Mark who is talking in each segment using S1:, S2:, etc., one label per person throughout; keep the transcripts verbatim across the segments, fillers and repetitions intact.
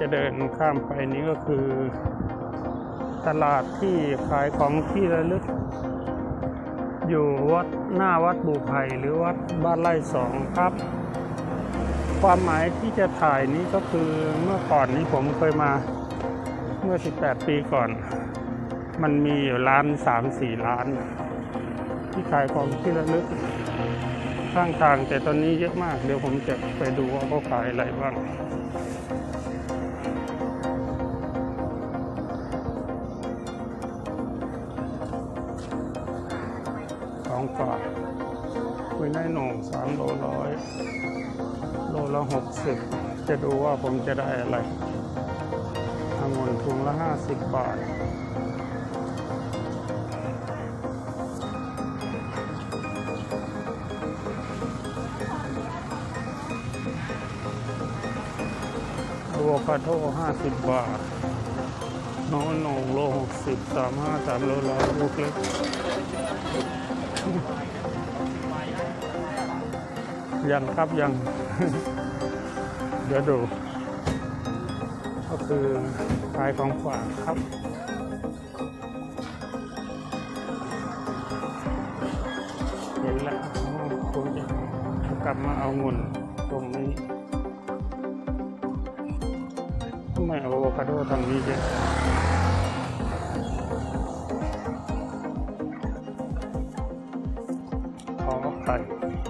S1: จะเดินข้ามไปนี้ก็คือตลาดที่ขายของที่ระลึกอยู่วัดหน้าวัดบุไผ่หรือวัดบ้านไร่สองครับความหมายที่จะถ่ายนี้ก็คือเมื่อก่อนนี้ผมเคยมาเมื่อสิบแปดปีก่อนมันมีอยู่ร้าน สามสี่ ร้านที่ขายของที่ระลึกข้างทางแต่ตอนนี้เยอะมากเดี๋ยวผมจะไปดูว่าเขาขายอะไรบ้างของฝากคุยได้หน่งสามโลร้อยโลละหกสิบจะดูว่าผมจะได้อะไรองุ่นถุงละห้าสิบบาทอะโวคาโดห้าสิบบาทน้องหนงโลหกสิบสามห้าสามโลร้อยลูกเล็กยังครับยัง เดี๋ยวดูก็คือขายของฝากครับเห็นแล้วคงจะกลับมาเอาเงินตรงนี้ไม่เอาอะโวคาโดทางนี้เยอะขอไข่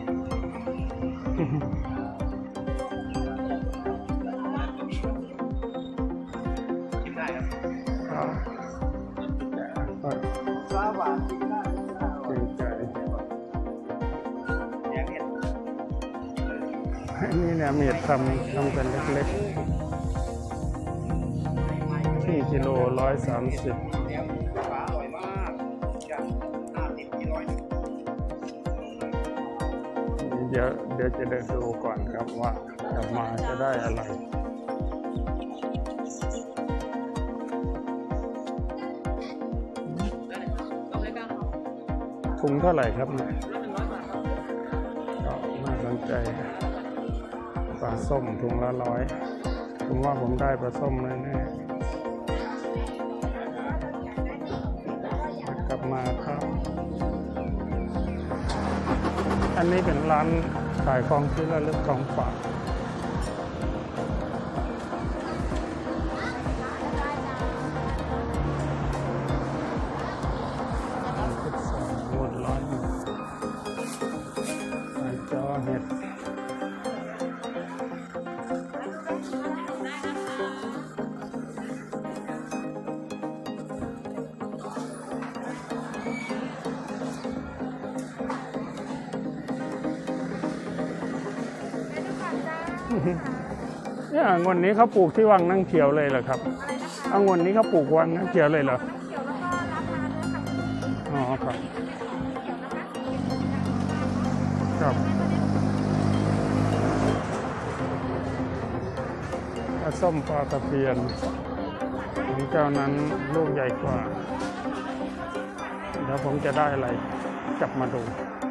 S1: นี่เนี่ยเมียดทำทำเป็นเล็กๆที่กิโลร้อยสามสิบเดี๋ยวเดี๋ยวจะเดินดูก่อนครับว่ากลับมาจะได้อะไรถุงเท่าไหร่ครับเนี่ยน่าสนใจปลาส้มถุงละร้อยผมว่าผมได้ปลาส้มแน่ๆกลับมาครับอันนี้เป็นร้านขายของที่ระลึกของฝากหมดร้อยไอจอเห็ดเนี่ยองุ่นนี้เขาปลูกที่วังนั่งเขียวเลยเหรอครับองุ่นนี้เขาปลูกวังนั่งเขียวเลยเหรออ๋อครับครับปลาส้มปลาตะเพียนของเจ้านั้นลูกใหญ่กว่าเดี๋ยวผมจะได้อะไรจับมาดู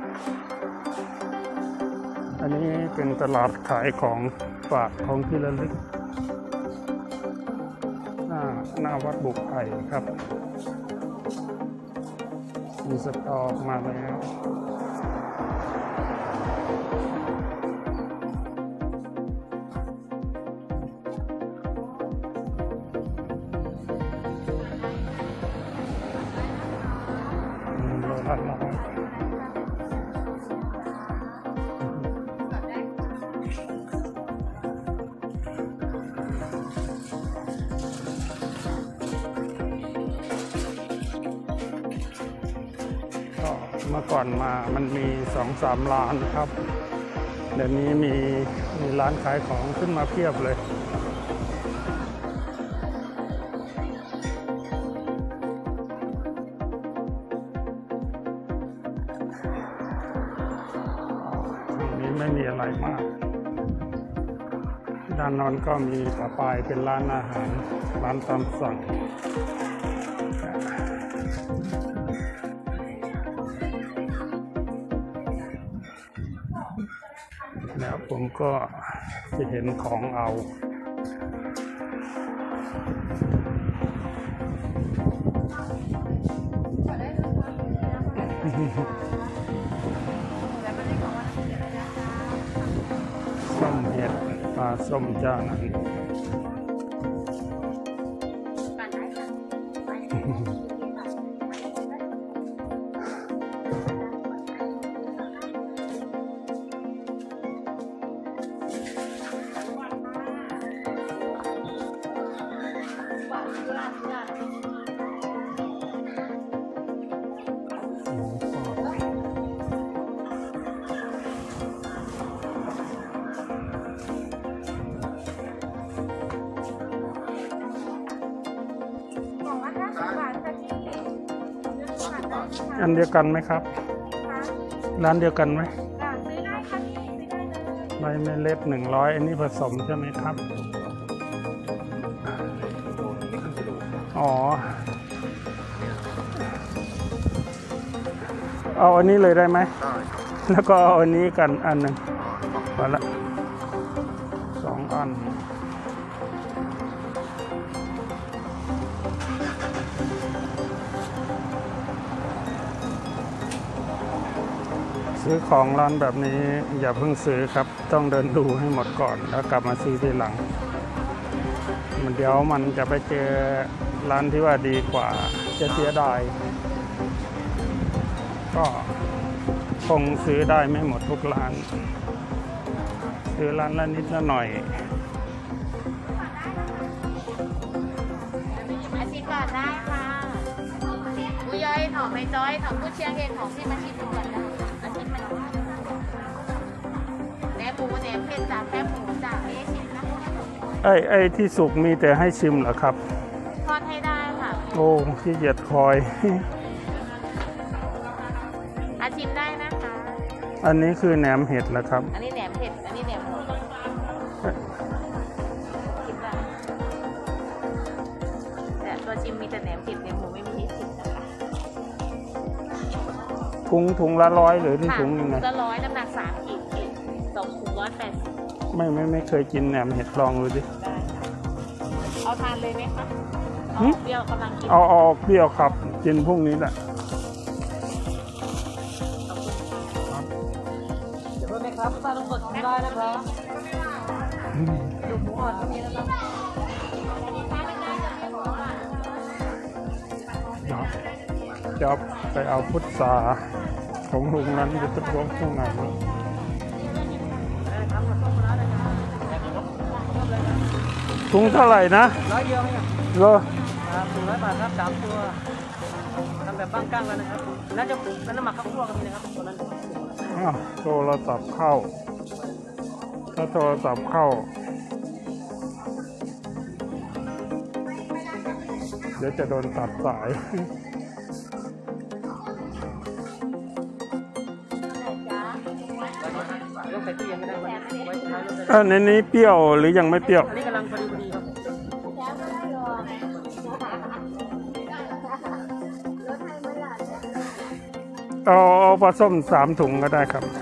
S1: อันนี้เป็นตลาดขายของฝากของที่ระลึกหน้าหน้าวัดบุไผ่ครับมีสตอออกมาแล้วโลละร้อยเมื่อก่อนมามันมีสองสามร้านครับเดี๋ยวนี้มีมีร้านขายของขึ้นมาเพียบเลยตรงนี้ไม่มีอะไรมากด้านนอนก็มีปลาปายเป็นร้านอาหารร้านตามสั่งแล้วผมก็จะเห็นของเอาส้มเห็ดปลาส้มจ้าอันเดียวกันไหมครับร้านเดียวกันไหมซื้อได้ค่ะใบเมล็ดหนึ่งร้อยอันนี้ผสมใช่ไหมครับอ๋อเอาอันนี้เลยได้ไหมแล้วก็เอาอันนี้กันอันหนึ่งพอละสองอันซื้อของร้านแบบนี้อย่าเพิ่งซื้อครับต้องเดินดูให้หมดก่อนแล้วกลับมาซื้อทีหลังมันเดี๋ยวมันจะไปเจอร้านที่ว่าดีกว่าจะเสียดายก็คงซื้อได้ไม่หมดทุกร้านซื้อร้านละนิดละหน่อย
S2: อาชีพก่อนได้ค่ะผู้ย่อยถอมไม่จ้อยถอมผู้เชียงเห็นของที่มาชิมดูก่อนได้อาชีพมันแหนมหมูแหนมเผ็ดจากแคบหมูจากเอชิมนะ
S1: ไอ้ไอ้ที่สุกมีแต่ให้ชิมเหรอครับ
S2: ทอดให้ได้ค่ะ
S1: โอ้ขี้เกียจคอย
S2: อาชิมได้นะคะ
S1: อันนี้คือแหนมเห็ดเหรอครับ
S2: อันนี้แหนมเผ็ดอันนี้แหนมหมูชิมได้แต่ตัวชิมมีแต่แหนมเผ็ดแหนมหมูไม่มีให้ชิมนะคะ
S1: ถุงถุงละร้อยหรือถุงยังไง
S2: ถุงละร้อยน้ำหนักสามขีดสองถุงร้อยแปดสิบ
S1: ไม่ไม่ไม่เคยกินแหนมเห็ดลองดูดิ
S2: ได้เอาทานเลยไหมคะเอาเปรี้ยวกำลังกิน
S1: เอาเอาเปรี้ยวครับกินพรุ่งนี้แหละ
S3: เดี๋ยวไหมครับตาลงกดได้นะครับดูหมูอ่อนตรงนี้นะครับ
S1: จะไปเอาพุทราของลุงนั้นจะตะกวงตรงไหนถุงเท่าไหร่นะ
S3: ร้อยเดียวไหมครับ
S1: เหรอ
S3: ครับถุงร้อยบาทครับสามตัวทำแบบบ้างก้างกันนะครับน่าจะเป็นน้ำหมักข้าวคั่วกันนะครับตัวนั้น
S1: โทรศัพท์เข้าถ้าโทรศัพท์เข้าเดี๋ยวจะโดนตัดสายอันนี้เปรี้ยวหรือยังไม่เปรี้ยว
S3: อันนี้กำลังพอดีพอดีครับ
S1: เอาเอาปลาส้มสามถุงก็ได้ครับ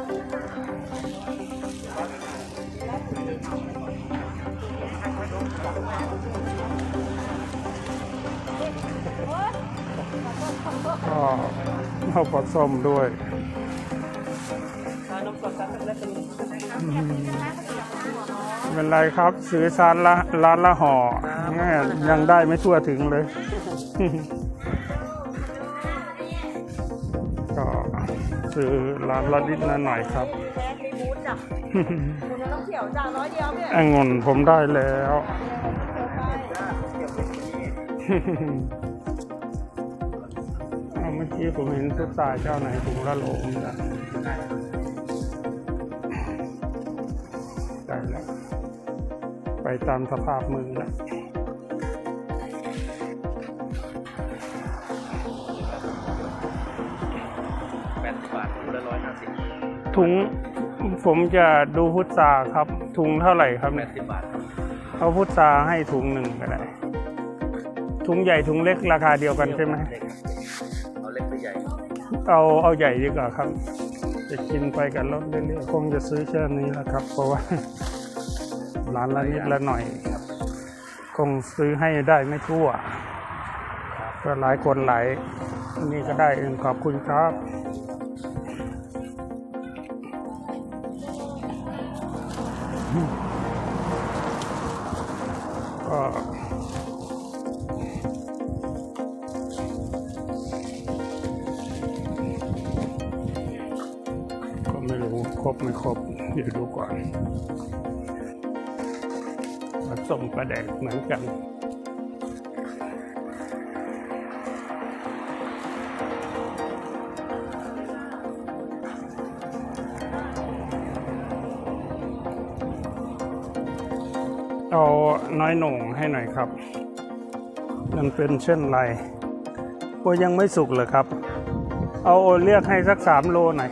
S1: ก็เอาปลาส้มด้วยเป็นไรครับซื้อซานละร้านละห่อยังได้ไม่ทั่วถึงเลยก็ซื้อร้านละนิดละหน่อยครับองุ่นผมได้แล้วเมื่อกี้ผมเห็นพุทราเจ้าไหนถุงละโลนะได้แล้วไปตามสภาพมือแล้ว
S3: แปดสิบบาทถุงละร้อยห้าสิบ
S1: ถุงผมจะดูพุทราครับถุงเท่าไหร่ครับ
S3: แปดสิบบาท
S1: เอาพุทราให้ถุงหนึ่งก็ได้ถุงใหญ่ถุงเล็กราคาเดียวกันใช่ไหม
S3: เอาเล็กหรือใหญ่
S1: เอาเอาใหญ่ดีกว่าครับจะกินไปกันรถเรื่อยๆคงจะซื้อแค่นี้แหละครับเพราะว่าร้านละนิดละหน่อยคงซื้อให้ได้ไม่ทั่วก็หลายคนหลายอันนี้ก็ได้เองขอบคุณครับก็ก็ไม่รู้ครบไม่ครบเดี๋ยวดูก่อนผสมปลาแดกเหมือนกันเอาน้อยหน่งให้หน่อยครับมันเป็นเช่นไรโอ้ยังไม่สุกเลยครับเอาเรียกให้สักสามโลหน่อย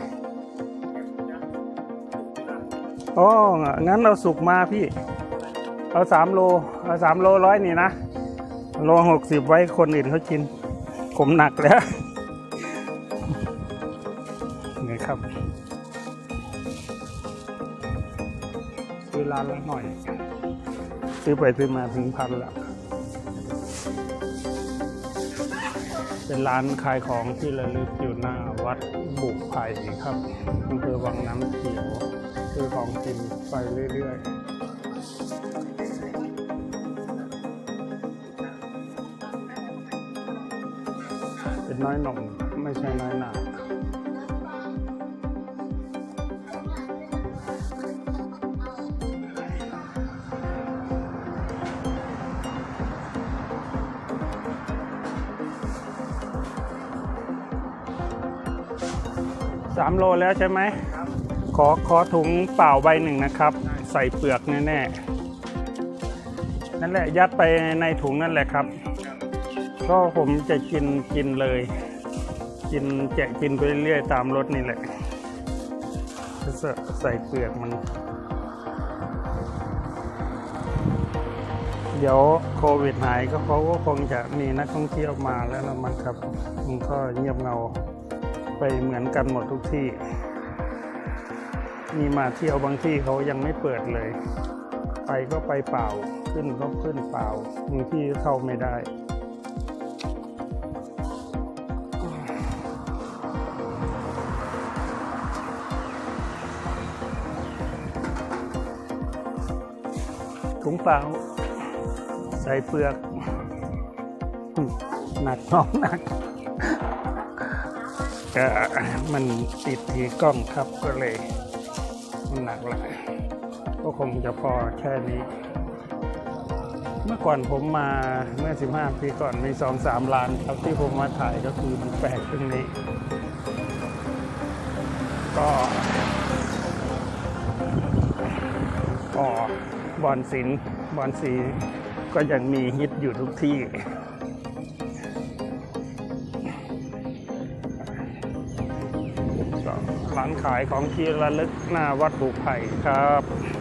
S1: อ๋องั้นเราสุกมาพี่เอาสามโลเอาสามโลร้อยนี่นะโลหกสิบไว้คนอื่นเขากินผมหนักแล้วนี่ครับซื้อร้านละหน่อยซื้อไปซื้อมาถึงพันละเป็นร้านขายของที่ระลึกอยู่หน้าวัดบุกไผ่ครับอำเภอวังน้ำเขียวซื้อของกินไปเรื่อยๆเป็นน้อยหน่งไม่ใช่น้อยหนาสามโลแล้วใช่ไหมขอขอถุงเปล่าใบหนึ่งนะครับใส่เปลือกแน่ๆนั่นแหละยัดไปในถุงนั่นแหละครับก็ผมจะกินกินเลยกินแจกกินไปเรื่อยๆตามรถนี่แหละใส่เปลือกมันเดี๋ยวโควิดหายก็เขาก็คงจะมีนักท่องเที่ยวมาแล้วนะมันครับมันก็เงียบเงาไปเหมือนกันหมดทุกที่มีมาเที่ยวบางที่เขายังไม่เปิดเลยไปก็ไปเปล่าขึ้นก็ขึ้นเปล่าบางที่เข้าไม่ได้ถุงเปล่าใส่เปลือกหนักน้องหนักก็มันติดที่กล้องครับก็เลยมันหนักละก็คงจะพอแค่นี้เมื่อก่อนผมมาเมื่อสิบห้าปีก่อนมีสองสามล้านครับที่ผมมาถ่ายก็คือมันแปลกตรงนี้ก็อ๋อบอลศิลป์บอลสีก็ยังมีฮิตอยู่ทุกที่ร้านขายของที่ระลึกหน้าวัดบุกไผ่ครับ